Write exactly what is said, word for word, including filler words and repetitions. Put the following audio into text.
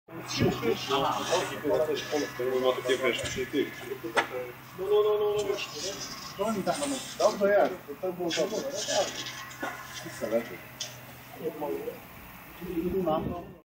Ma takie wiesz, przy tych. No, no, no, no, no. Oni tam mamy. Dobrze jest, to było dobre. I co lepiej. Tu mam.